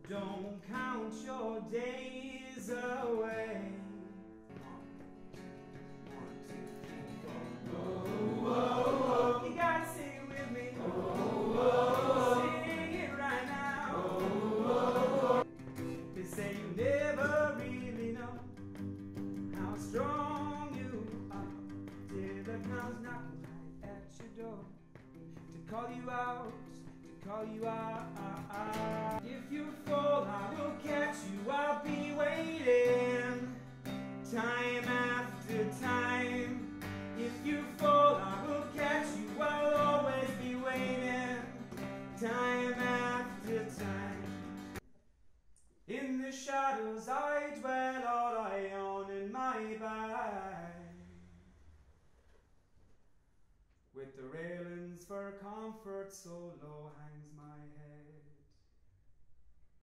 Don't count your days away. One, two, three, four. Oh, oh, oh. You gotta sing it with me. Oh, oh, oh. Sing it right now. Oh, oh. They say you never really know how strong you are till the comes knocking right at your door to call you out, to call you out. If you fall, I will catch you. I'll be waiting time after time. If you fall, I will catch you. I'll always be waiting time after time. In the shadows I dwell, all I own in my bag, with the railings for comfort, so low hangs my head.